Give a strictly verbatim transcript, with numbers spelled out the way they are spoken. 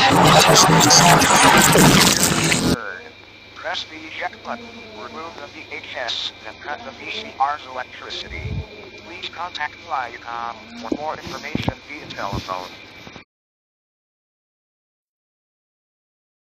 Press the eject button, remove the V H S, and cut the V C R's electricity. Please contact Viacom for more information via telephone.